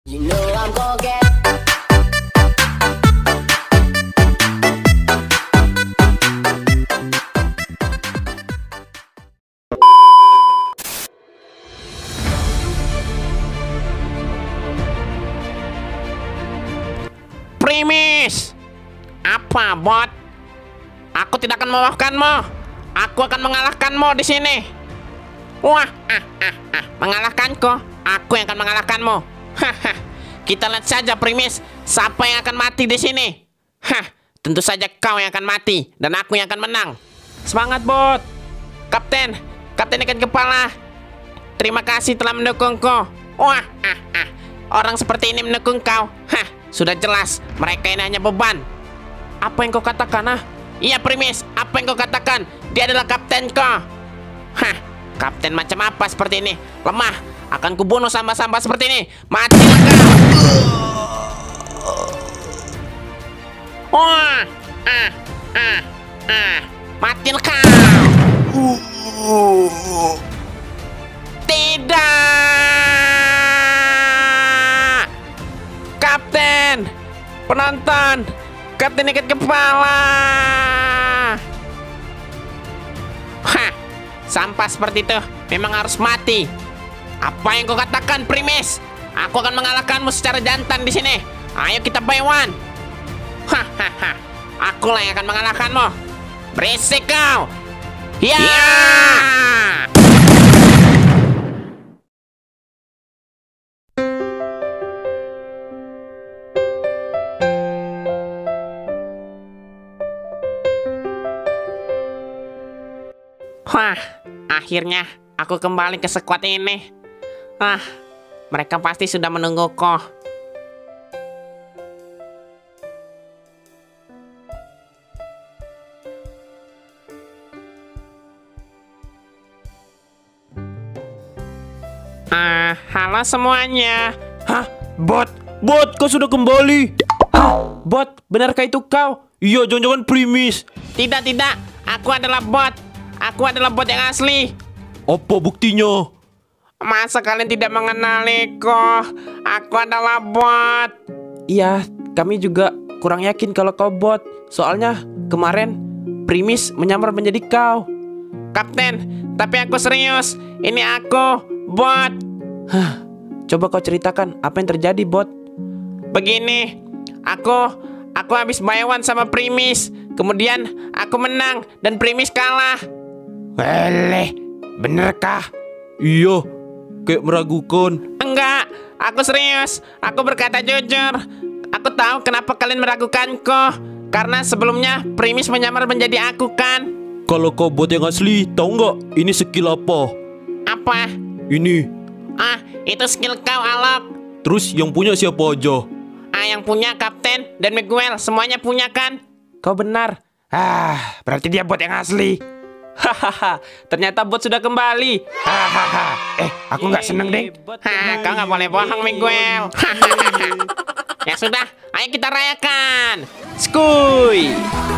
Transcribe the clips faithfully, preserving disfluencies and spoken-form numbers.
You know I'm gonna get. Primis, apa bot? Aku tidak akan memaafkanmu. Aku akan mengalahkanmu di sini. Wah, ah, ah, ah. Mengalahkanku? Aku yang akan mengalahkanmu. Haha. Kita lihat saja, Primis, siapa yang akan mati di sini. Hah, tentu saja kau yang akan mati dan aku yang akan menang. Semangat, bot. Kapten, Kapten ikan kepala. Terima kasih telah mendukungku. Wah, ah, ah. Orang seperti ini mendukung kau. Hah, sudah jelas mereka ini hanya beban. Apa yang kau katakan, ah? Iya, Primis, apa yang kau katakan? Dia adalah kaptenku. Hah, kapten macam apa seperti ini? Lemah. Akan kubunuh sampah-sampah seperti ini. Matilah kau. Wah, ah, ah, ah. Matilah kau. Tidak. Kapten, penonton, Kapten ikat kepala. Hah, sampah seperti itu memang harus mati. Apa yang kau katakan, Primis? Aku akan mengalahkanmu secara jantan di sini. Ayo kita buy one. Hahaha, akulah yang akan mengalahkanmu. Berisik kau. Ya. Yeah! Wah, akhirnya aku kembali ke skuad ini. Ah, mereka pasti sudah menungguku. Ah, halo semuanya. Hah? Bot? Bot, kau sudah kembali? Hah? Bot, benarkah itu kau? Iya, jangan-jangan Primis. Tidak, tidak. Aku adalah bot. Aku adalah bot yang asli. Apa buktinya? Masa kalian tidak mengenaliku? Aku adalah bot. Iya, kami juga kurang yakin kalau kau bot. Soalnya kemarin Primis menyamar menjadi kau. Kapten, tapi aku serius. Ini aku, bot. Hah, coba kau ceritakan apa yang terjadi, bot. Begini, aku aku habis buy one sama Primis. Kemudian aku menang dan Primis kalah. Weleh, benerkah? Iya, kayak meragukan. Enggak, aku serius. Aku berkata jujur. Aku tahu kenapa kalian meragukanku. Karena sebelumnya Primis menyamar menjadi aku kan. Kalau kau bot yang asli, tahu nggak ini skill apa? Apa? Ini. Ah, itu skill kau, Alok. Terus yang punya siapa aja? Ah, yang punya Kapten dan Miguel, semuanya punya kan? Kau benar. Ah, berarti dia bot yang asli. Hahaha, ternyata bot sudah kembali. Hahaha. Eh, aku nggak seneng deh. Hah, kau nggak boleh bohong, Miguel. Ya sudah, ayo kita rayakan. Skuy.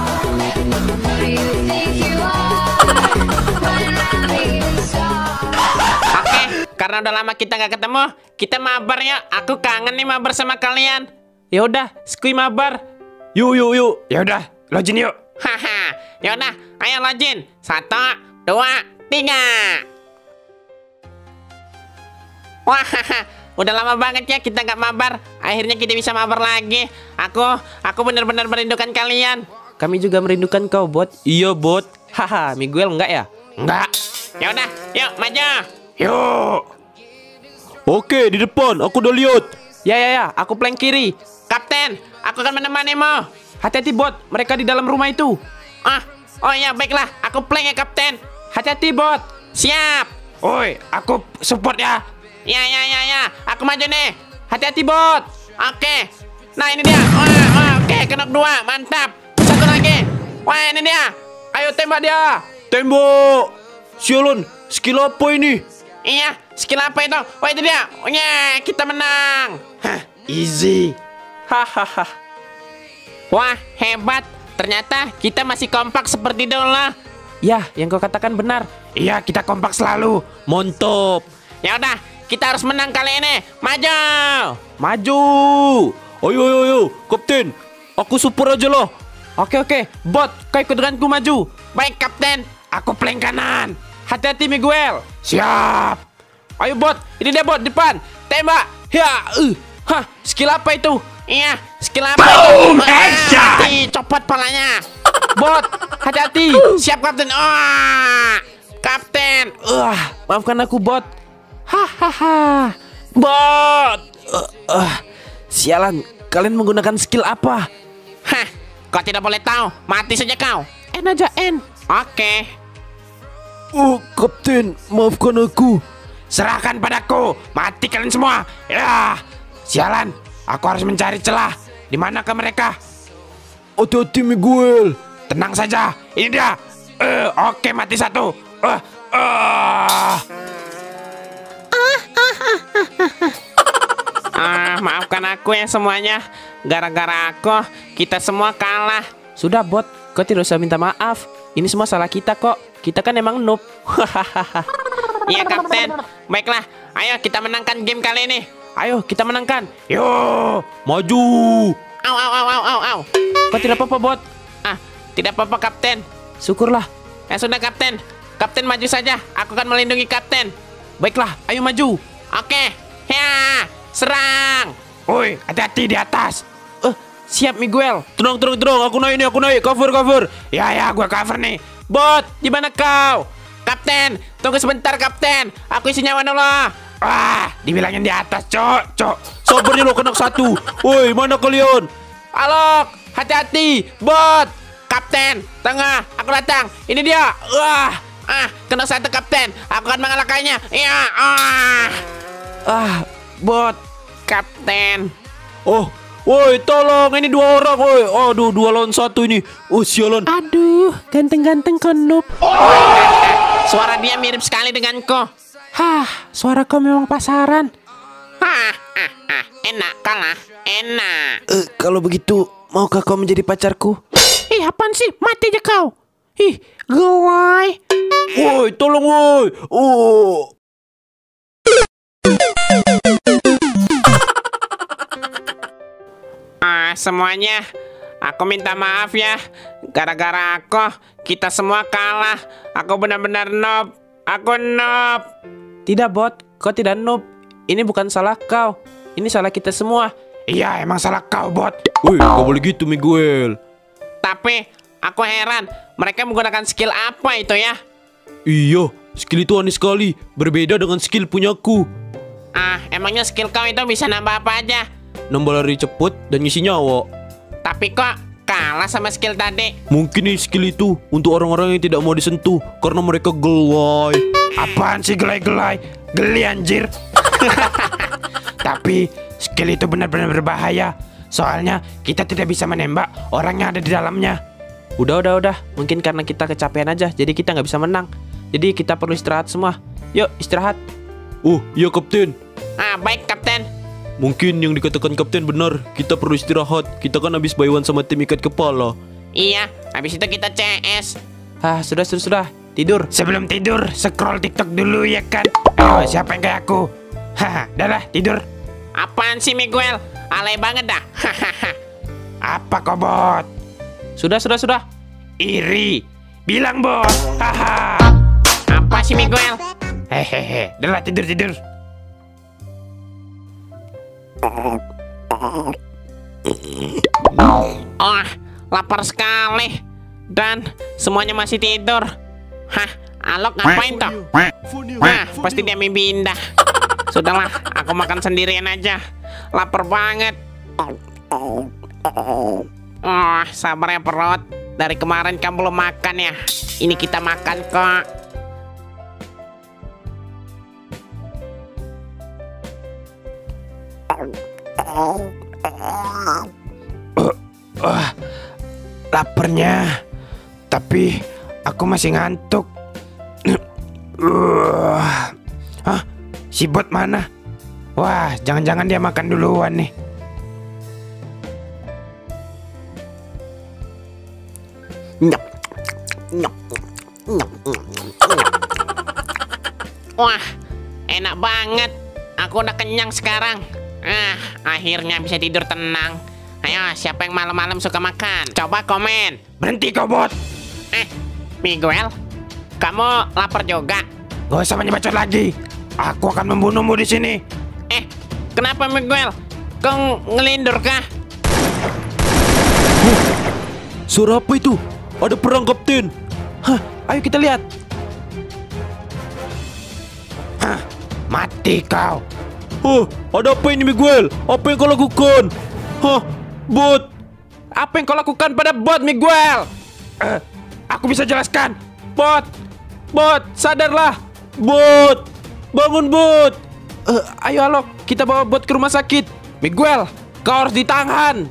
Oke, karena udah lama kita nggak ketemu, kita mabar ya. Aku kangen nih mabar sama kalian. Ya udah, skuy mabar. Yuk, yuk, yuk. Ya udah, login yuk. Haha, yaudah, ayo login. Satu, dua, tiga. Wah, udah lama banget ya kita nggak mabar. Akhirnya kita bisa mabar lagi. Aku, aku benar-benar merindukan kalian. Kami juga merindukan kau, bot. Iya, bot. Haha, Miguel enggak ya? Enggak. Yaudah, yuk maju. Yuk. Oke, di depan. Aku udah lihat. Ya, ya, ya. Aku plank kiri. Kapten, aku akan menemanimu. Hati-hati, bot. Mereka di dalam rumah itu. Ah, oh iya, baiklah. Aku plank ya, Kapten. Hati-hati, bot. Siap. Oi, aku support ya. Ya, ya, ya, ya. Aku maju nih. Hati-hati, bot. Oke. Nah, ini dia. Wah, wah, oke, kenok dua. Mantap. Satu lagi. Wah, ini dia. Ayo tembak dia. Tembok. Sialan, skill apa ini? Iya, skill apa itu? Wah, itu dia. Oh, yeah, kita menang. Hah, easy. Hahaha. Wah, hebat. Ternyata kita masih kompak seperti dulu. Ya, yang kau katakan benar. Iya, kita kompak selalu. Mantap. Ya udah, kita harus menang kali ini. Maju. Maju. Ayo, ayo, ayo, Kapten. Aku super aja lah. Oke oke, bot, kau ikut denganku maju. Baik, Kapten. Aku flank kanan. Hati-hati Miguel. Siap. Ayo bot, ini dia bot depan. Tembak. Ya, uh. Hah, skill apa itu? Iya, skill apa itu? Boom, Ah, headshot. mati, copot palanya. Bot, hati-hati. Siap, Kapten. Ah, Kapten. Wah, maafkan aku bot. Hahaha. Bot. Uh, uh. Sialan, kalian menggunakan skill apa? Hah, kau tidak boleh tahu. Mati saja kau. N aja N. Oke. Oh, Kapten, maafkan aku. Serahkan padaku. Mati kalian semua. Ya. Sialan. Aku harus mencari celah. Di manakah mereka? Hati-hati, Miguel. Tenang saja. Ini dia. Eh, oke, mati satu. Eh, eh. Ah, maafkan aku ya semuanya. Gara-gara aku, kita semua kalah. Sudah bot, kau tidak usah minta maaf. Ini semua salah kita kok. Kita kan emang noob. Iya, Kapten. Baiklah, ayo kita menangkan game kali ini. Ayo kita menangkan. Yo. Maju. Au, au, au, au, au, au. Kau tidak apa-apa bot. Ah, tidak apa-apa, Kapten. Syukurlah. Ya sudah, Kapten. Kapten maju saja. Aku akan melindungi Kapten. Baiklah, ayo maju. Oke. Ya, serang. Woi, hati-hati di atas. Eh, siap Miguel. Tenang, tenang, tenang. Aku naik nih, aku naik. Cover, cover. Ya, ya, gua cover nih. Bot, di mana kau? Kapten, tunggu sebentar, Kapten. Aku isi nyawa dulu. Wah, dibilangin di atas, cok, cok. Sabarnya lo kena satu. Woi, mana kalian? Alok, hati-hati, bot. Kapten, tengah, aku datang. Ini dia. Wah, ah, kena satu, Kapten. Aku akan mengalahkannya. Iya, ah. Ah, bot. Kapten. Oh, woi, tolong. Ini dua orang, woi. Aduh, dua lawan satu ini. Oh, sialan. Aduh, ganteng-ganteng kau noob. Suara dia mirip sekali denganku. Hah, suara kau memang pasaran. Hah, ah, ah, enak kalah, enak. Eh, kalau begitu, maukah kau menjadi pacarku? Ih, apaan sih? Mati aja kau. Ih, gelai. Woi, tolong, woi. Oh. Ah, semuanya, aku minta maaf ya. Gara-gara aku, kita semua kalah. Aku benar-benar noob. Aku noob. Tidak bot, kau tidak noob. Ini bukan salah kau. Ini salah kita semua. Iya, emang salah kau, bot. Woi, gak boleh gitu, Miguel. Tapi, aku heran. Mereka menggunakan skill apa itu ya? Iya, skill itu aneh sekali. Berbeda dengan skill punyaku. Ah, emangnya skill kau itu bisa nambah apa aja? Nambah lari cepet dan ngisi nyawa. Tapi kok kalah sama skill tadi? Mungkin nih skill itu untuk orang-orang yang tidak mau disentuh karena mereka gelai. Apaan sih gelai-gelai? Geli anjir. Tapi skill itu benar-benar berbahaya. Soalnya kita tidak bisa menembak orang yang ada di dalamnya. Udah, udah, udah. Mungkin karena kita kecapean aja, jadi kita nggak bisa menang. Jadi kita perlu istirahat semua. Yuk, istirahat. Oh, iya Kapten. Ah, baik, Kapten. Mungkin yang dikatakan Kapten benar. Kita perlu istirahat. Kita kan habis bayuan sama tim ikat kepala. Iya, habis itu kita C S. Ah, sudah, sudah, sudah. Tidur. Sebelum tidur, scroll TikTok dulu ya kan. Ayo, siapa yang kayak aku? Haha, dah lah, tidur. Apaan sih, Miguel? Alay banget dah. Hahaha. Apa kau, bot? Sudah, sudah, sudah. Iri. Bilang, bot. Haha. Apa sih, Miguel? Hehehe, dah lah, tidur, tidur. Oh, lapar sekali. Dan semuanya masih tidur. Hah, Alok ngapain toh? Wah, pasti dia mimpi indah. Sudahlah, aku makan sendirian aja. Lapar banget. Oh, sabar ya perut. Dari kemarin kamu belum makan ya. Ini kita makan kok. Uh, laparnya, tapi aku masih ngantuk. uh, Hah? Si bot mana? Wah, jangan-jangan dia makan duluan nih. Nyop, nyop, nyop, nyop. Wah, enak banget. Aku udah kenyang sekarang. Ah, akhirnya bisa tidur tenang. Ayo, siapa yang malam-malam suka makan? Coba komen. Berhenti kau bot. Eh, Miguel, kamu lapar juga? Gak usah banyak bacot lagi. Aku akan membunuhmu di sini. Eh, kenapa Miguel? Kau ngelindur kah? Suara apa itu? Ada perang, Kapten. Hah, ayo kita lihat. Hah, mati kau. Oh, ada apa ini, Miguel? Apa yang kau lakukan? Hah, bot. Apa yang kau lakukan pada bot, Miguel? Eh, aku bisa jelaskan. Bot, bot, sadarlah. Bot, bangun, bot. Eh, ayo Alok, kita bawa bot ke rumah sakit. Miguel, kau harus ditahan.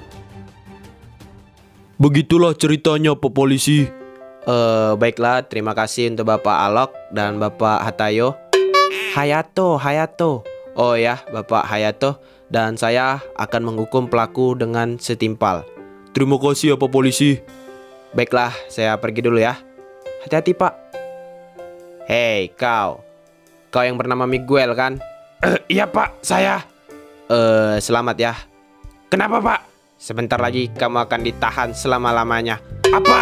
Begitulah ceritanya, Pak Polisi. Eh, baiklah, terima kasih untuk Bapak Alok dan Bapak Hatayo. Hayato, Hayato. Oh ya, Bapak Hayato. Dan saya akan menghukum pelaku dengan setimpal. Terima kasih ya, Pak Polisi. Baiklah, saya pergi dulu ya. Hati-hati, Pak. Hei, kau. Kau yang bernama Miguel, kan? Eh, iya Pak, saya. Eh, selamat ya. Kenapa Pak? Sebentar lagi kamu akan ditahan selama-lamanya. Apa?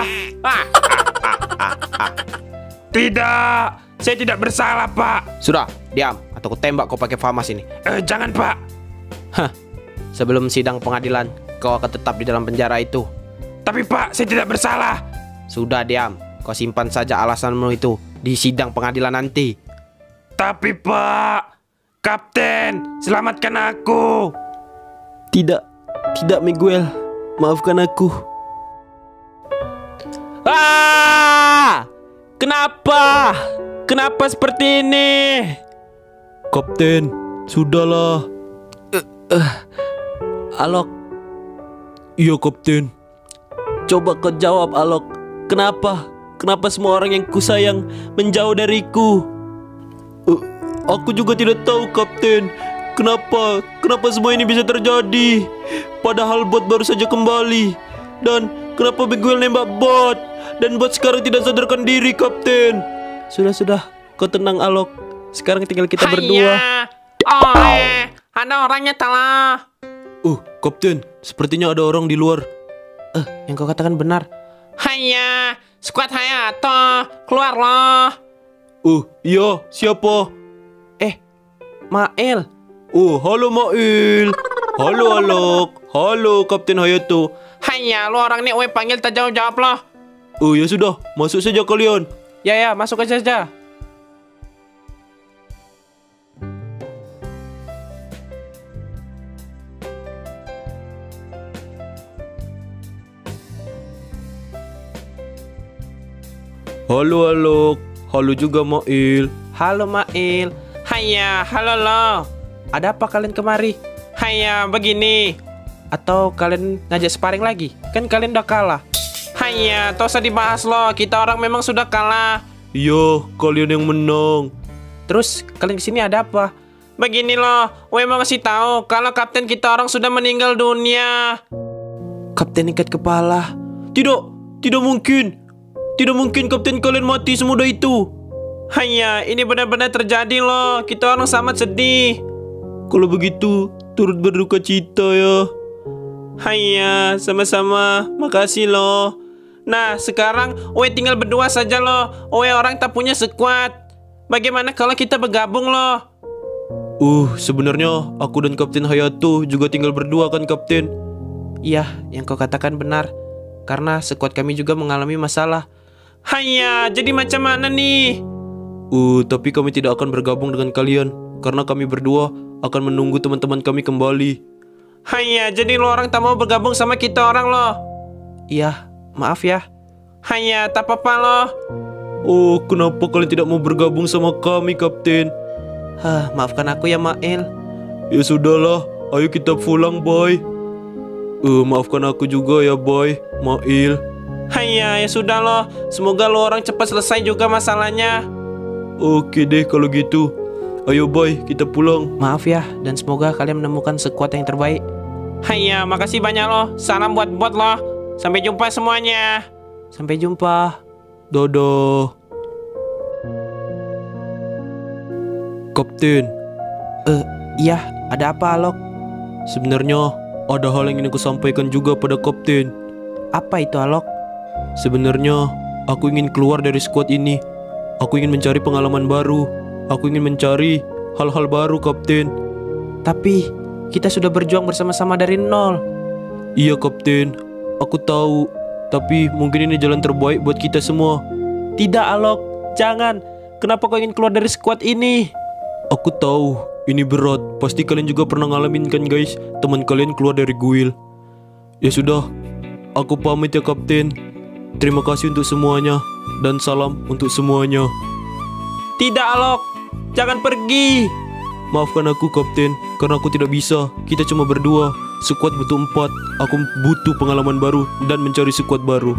Tidak, saya tidak bersalah Pak. Sudah, diam atau aku tembak kau pakai famas ini. Eh, jangan Pak. Hah. Sebelum sidang pengadilan, kau akan tetap di dalam penjara itu. Tapi Pak, saya tidak bersalah. Sudah, diam. Kau simpan saja alasanmu itu di sidang pengadilan nanti. Tapi Pak, Kapten, selamatkan aku. Tidak, tidak, Miguel. Maafkan aku. Ah! Kenapa? Kenapa seperti ini? Kapten, sudahlah. Alok, Iya, Kapten. coba kau jawab Alok. Kenapa? Kenapa semua orang yang kusayang menjauh dariku? Eh, aku juga tidak tahu, Kapten. Kenapa? Kenapa semua ini bisa terjadi? Padahal bot baru saja kembali. Dan kenapa Miguel nembak bot? Dan bot sekarang tidak sadarkan diri, Kapten. Sudah-sudah, kau tenang Alok. Sekarang tinggal kita Haiya. berdua. Oh, eh, ada orangnya telah. Uh, Kapten, sepertinya ada orang di luar. Eh, yang kau katakan benar. Haiya, skuad Hayato, keluar loh. Uh, iya, siapa? Eh, Mael. Oh, halo Mail. Halo Alok. Halo Kapten Hayato. Haiya, lu orang ini gue panggil tak jawab-jawab loh. Oh, ya sudah, masuk saja kalian. Ya ya, masuk aja saja. Halo Alok. Halo juga Mail. Halo Mael. Haiya, halo loh. Ada apa kalian kemari? Haiya, begini. Atau kalian ngajak sparring lagi? Kan kalian udah kalah. Haiya, tak usah dibahas loh. Kita orang memang sudah kalah. Iya, kalian yang menang. Terus kalian kesini ada apa? Begini loh, gue mau ngasih tahu kalau kapten kita orang sudah meninggal dunia. Kapten ikat kepala. Tidak, tidak mungkin. Tidak mungkin Kapten kalian mati semudah itu. Haiya, ini benar-benar terjadi loh. Kita orang sangat sedih. Kalau begitu, turut berduka cita ya. Haiya, sama-sama. Makasih loh. Nah, sekarang Owe tinggal berdua saja loh. Owe orang tak punya sekuat. Bagaimana kalau kita bergabung loh? Uh, sebenarnya aku dan Kapten Hayato juga tinggal berdua kan, Kapten? Iya, yang kau katakan benar. Karena sekuat kami juga mengalami masalah. Haiya, jadi macam mana nih? Uh, tapi kami tidak akan bergabung dengan kalian. Karena kami berdua akan menunggu teman-teman kami kembali. Haiya, jadi lo orang tak mau bergabung sama kita orang loh. Iya, maaf ya. Haiya, tak apa-apa loh. Oh, kenapa kalian tidak mau bergabung sama kami, Kapten? Hah, maafkan aku ya Mael. Ya sudahlah, ayo kita pulang, boy. Uh, maafkan aku juga ya, boy. Mail. Haiya, ya sudah loh. Semoga lo orang cepat selesai juga masalahnya. Oke deh kalau gitu. Ayo, boy, kita pulang. Maaf ya, dan semoga kalian menemukan sekuat yang terbaik. Haiya, makasih banyak loh. Salam buat bot loh. Sampai jumpa semuanya. Sampai jumpa. Dadah. Kapten. Eh, Iya, ada apa Alok? Sebenarnya ada hal yang ingin aku sampaikan juga pada Kapten. Apa itu Alok? Sebenarnya aku ingin keluar dari skuad ini. Aku ingin mencari pengalaman baru. Aku ingin mencari hal-hal baru, Kapten. Tapi kita sudah berjuang bersama-sama dari nol. Iya, Kapten. Aku tahu. Tapi mungkin ini jalan terbaik buat kita semua. Tidak Alok, jangan. Kenapa kau ingin keluar dari skuad ini? Aku tahu ini berat. Pasti kalian juga pernah ngalamin kan guys, teman kalian keluar dari guild. Ya sudah, aku pamit ya Kapten. Terima kasih untuk semuanya. Dan salam untuk semuanya. Tidak Alok, jangan pergi. Maafkan aku Kapten, karena aku tidak bisa. Kita cuma berdua. Skuad butuh empat. Aku butuh pengalaman baru dan mencari skuad baru.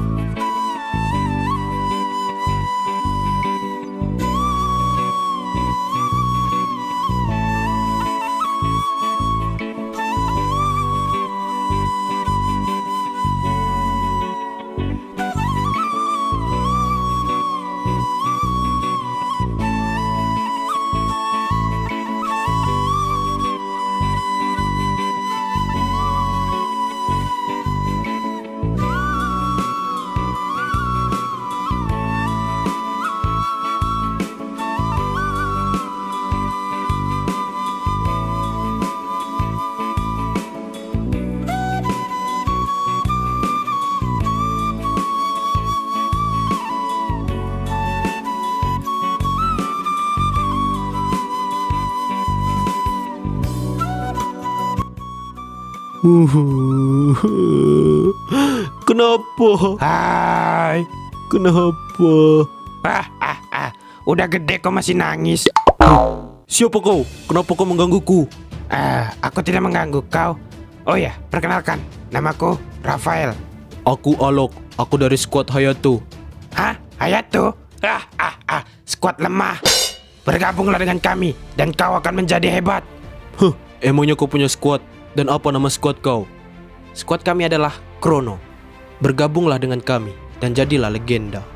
Kenapa? Hai. Kenapa? Ah, ah, ah. Udah gede kau masih nangis. Siapa kau? Kenapa kau menggangguku? Ah, aku tidak mengganggu kau. Oh ya, perkenalkan. Namaku Rafael. Aku Alok. Aku dari skuad Hayato. Hah? Hayato? Ah, ah, ah. Skuad lemah. Bergabunglah dengan kami dan kau akan menjadi hebat. Huh, emangnya kau punya skuad? Dan apa nama skuad kau? Skuad kami adalah Chrono. Bergabunglah dengan kami dan jadilah legenda.